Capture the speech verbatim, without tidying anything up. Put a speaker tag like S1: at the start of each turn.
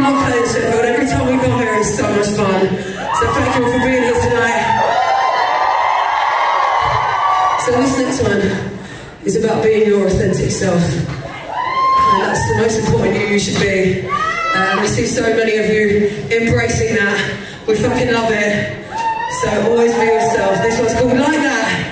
S1: love playing Sheffield. Every time we come here, it's so much fun. So thank you all for being here tonight. So this next one is about being your authentic self. And that's the most important you, you should be. Uh, and I see so many of you embracing that. We fucking love it. So always be yourself. This one's called Like That.